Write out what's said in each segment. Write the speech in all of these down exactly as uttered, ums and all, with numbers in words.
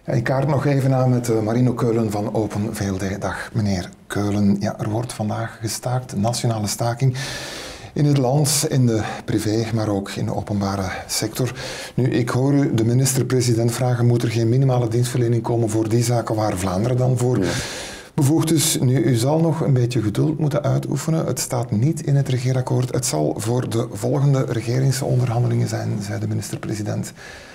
Ja, ik kaart nog even aan met Marino Keulen van Open V L D. Dag meneer Keulen. Ja, er wordt vandaag gestaakt, nationale staking. In het land, in de privé, maar ook in de openbare sector. Nu, ik hoor u de minister-president vragen, moet er geen minimale dienstverlening komen voor die zaken waar Vlaanderen dan voor ja. bevoegd is? Nu, u zal nog een beetje geduld moeten uitoefenen. Het staat niet in het regeerakkoord. Het zal voor de volgende regeringsonderhandelingen zijn, zei de minister-president.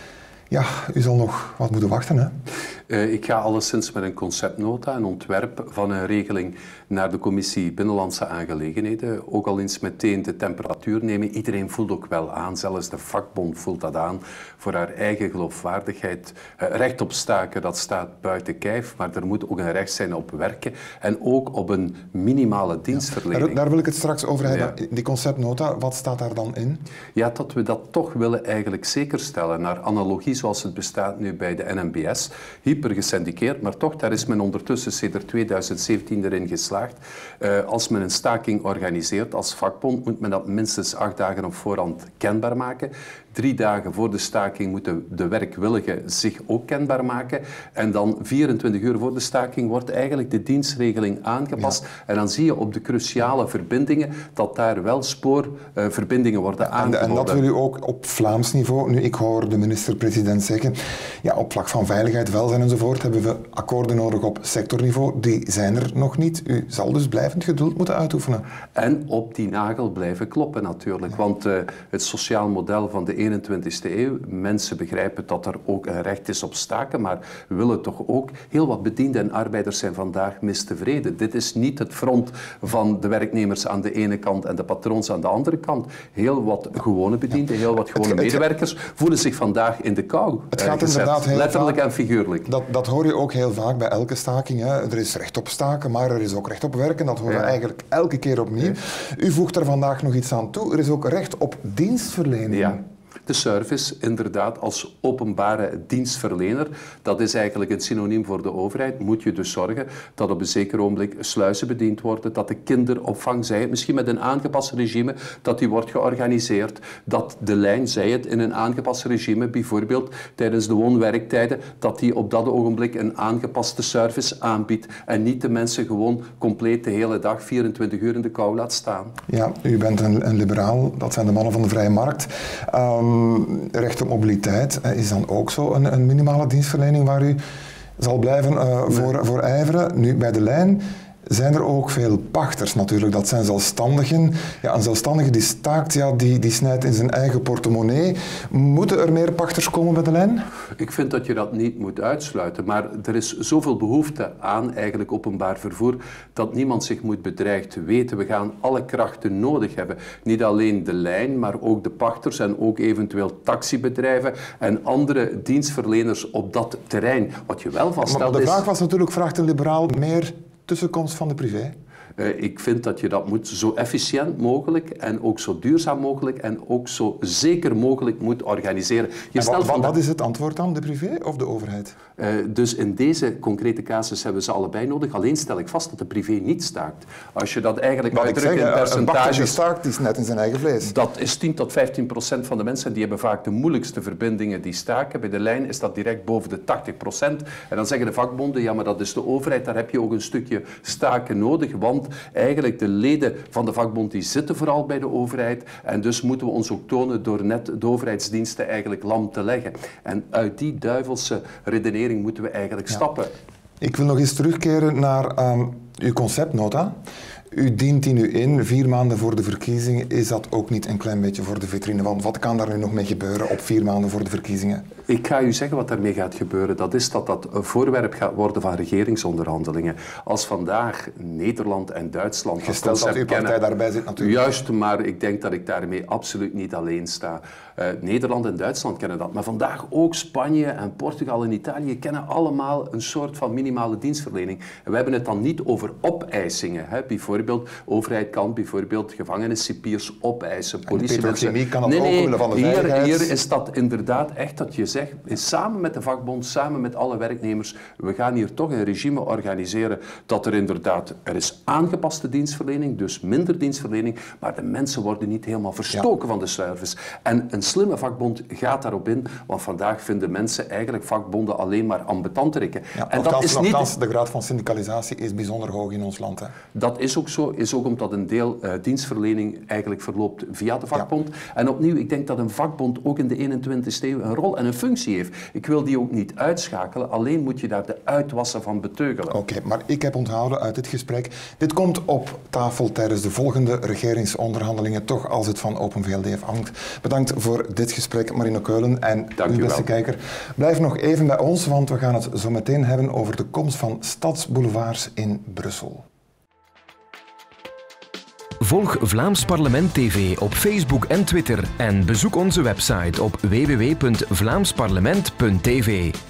Ja, u zal nog wat moeten wachten, hè? Uh, ik ga alleszins met een conceptnota, een ontwerp van een regeling naar de Commissie Binnenlandse Aangelegenheden. Ook al eens meteen de temperatuur nemen. Iedereen voelt ook wel aan, zelfs de vakbond voelt dat aan, voor haar eigen geloofwaardigheid. Uh, recht op staken, dat staat buiten kijf, maar er moet ook een recht zijn op werken en ook op een minimale dienstverlening. Ja, daar, daar wil ik het straks over hebben. Ja. Die conceptnota, wat staat daar dan in? Ja, dat we dat toch willen eigenlijk zekerstellen, naar analogie zoals het bestaat nu bij de N M B S. Hyper gesyndiceerd, maar toch, daar is men ondertussen sedert tweeduizend zeventien erin geslaagd. Uh, als men een staking organiseert als vakbond, moet men dat minstens acht dagen op voorhand kenbaar maken. Drie dagen voor de staking moeten de werkwilligen zich ook kenbaar maken. En dan vierentwintig uur voor de staking wordt eigenlijk de dienstregeling aangepast. Ja. En dan zie je op de cruciale verbindingen dat daar wel spoorverbindingen uh, worden aangeboden. En, en dat wil u ook op Vlaams niveau. Nu, ik hoor de minister-president zeggen, ja, op vlak van veiligheid, welzijn enzovoort hebben we akkoorden nodig op sectorniveau. Die zijn er nog niet. U zal dus blijvend geduld moeten uitoefenen. En op die nagel blijven kloppen natuurlijk. Ja. Want uh, het sociaal model van de eenentwintigste eeuw, mensen begrijpen dat er ook een recht is op staken, maar we willen toch ook, heel wat bedienden en arbeiders zijn vandaag mistevreden. Dit is niet het front van de werknemers aan de ene kant en de patroons aan de andere kant. Heel wat gewone bedienden, heel wat gewone medewerkers voelen zich vandaag in de kou. Het gaat inderdaad heel letterlijk vaak, en figuurlijk. Dat, dat hoor je ook heel vaak bij elke staking. Hè. Er is recht op staken, maar er is ook recht op werken. Dat horen we ja. eigenlijk elke keer opnieuw. Ja. U voegt er vandaag nog iets aan toe. Er is ook recht op dienstverlening. Ja. De service, inderdaad, als openbare dienstverlener, dat is eigenlijk een synoniem voor de overheid. Moet je dus zorgen dat op een zeker ogenblik sluizen bediend worden, dat de kinderopvang, zij het misschien met een aangepast regime, dat die wordt georganiseerd, dat de lijn, zij het in een aangepast regime, bijvoorbeeld tijdens de woon-werktijden, dat die op dat ogenblik een aangepaste service aanbiedt en niet de mensen gewoon compleet de hele dag, vierentwintig uur in de kou laat staan. Ja, u bent een, een liberaal, dat zijn de mannen van de vrije markt. Um, recht op mobiliteit is dan ook zo een, een minimale dienstverlening waar u zal blijven uh, voor, nee. voor ijveren. Nu, bij de lijn zijn er ook veel pachters natuurlijk. Dat zijn zelfstandigen. Ja, een zelfstandige die staakt, ja, die, die snijdt in zijn eigen portemonnee. Moeten er meer pachters komen bij de lijn? Ik vind dat je dat niet moet uitsluiten. Maar er is zoveel behoefte aan eigenlijk openbaar vervoer dat niemand zich moet bedreigd weten. We gaan alle krachten nodig hebben. Niet alleen de lijn, maar ook de pachters en ook eventueel taxibedrijven en andere dienstverleners op dat terrein. Wat je wel vaststelt maar de vraag is... was natuurlijk, vraagt een liberaal meer tussenkomst van de privé? Uh, ik vind dat je dat moet zo efficiënt mogelijk en ook zo duurzaam mogelijk en ook zo zeker mogelijk moet organiseren. Je stelt wat, wat is het antwoord dan, de privé of de overheid? Uh, dus in deze concrete casus hebben ze allebei nodig. Alleen stel ik vast dat de privé niet staakt. Als je dat eigenlijk uitdrukt in percentages... Een staakt, die is net in zijn eigen vlees. Dat is tien tot vijftien procent van de mensen. Die hebben vaak de moeilijkste verbindingen die staken. Bij de lijn is dat direct boven de tachtig procent. En dan zeggen de vakbonden, ja, maar dat is de overheid. Daar heb je ook een stukje staken nodig, want eigenlijk de leden van de vakbond die zitten vooral bij de overheid en dus moeten we ons ook tonen door net de overheidsdiensten eigenlijk lam te leggen. En uit die duivelse redenering moeten we eigenlijk ja. stappen. Ik wil nog eens terugkeren naar um, uw conceptnota. U dient die nu in, vier maanden voor de verkiezingen. Is dat ook niet een klein beetje voor de vitrine? Want wat kan daar nu nog mee gebeuren op vier maanden voor de verkiezingen? Ik ga u zeggen wat daarmee gaat gebeuren. Dat is dat dat een voorwerp gaat worden van regeringsonderhandelingen. Als vandaag Nederland en Duitsland... Gesteld dat uw partij kennen, daarbij zit natuurlijk. Juist, maar ik denk dat ik daarmee absoluut niet alleen sta. Uh, Nederland en Duitsland kennen dat. Maar vandaag ook Spanje en Portugal en Italië kennen allemaal een soort van minimale dienstverlening. En we hebben het dan niet over opeisingen. Hè. Bijvoorbeeld bijvoorbeeld, de overheid kan bijvoorbeeld gevangeniscipiers opeisen. Politie en de petrochemie kan dat nee, ook nee, omwille van de hier, veiligheid. hier is dat inderdaad echt dat je zegt, samen met de vakbond, samen met alle werknemers, we gaan hier toch een regime organiseren dat er inderdaad, er is aangepaste dienstverlening, dus minder dienstverlening, maar de mensen worden niet helemaal verstoken ja. van de service. En een slimme vakbond gaat daarop in, want vandaag vinden mensen eigenlijk vakbonden alleen maar ambetanterikken. Ja, en nogthans, dat is niet... nogthans, de graad van syndicalisatie is bijzonder hoog in ons land. Hè. Dat is ook zo, is ook omdat een deel uh, dienstverlening eigenlijk verloopt via de vakbond. Ja. En opnieuw, ik denk dat een vakbond ook in de eenentwintigste eeuw een rol en een functie heeft. Ik wil die ook niet uitschakelen, alleen moet je daar de uitwassen van beteugelen. Oké, okay, maar ik heb onthouden uit dit gesprek, dit komt op tafel tijdens de volgende regeringsonderhandelingen, toch als het van Open V L D afhangt. Bedankt voor dit gesprek, Marino Keulen. En Dank u, u beste wel. kijker, blijf nog even bij ons, want we gaan het zo meteen hebben over de komst van stadsboulevards in Brussel. Volg Vlaams Parlement T V op Facebook en Twitter en bezoek onze website op w w w punt vlaams parlement punt t v.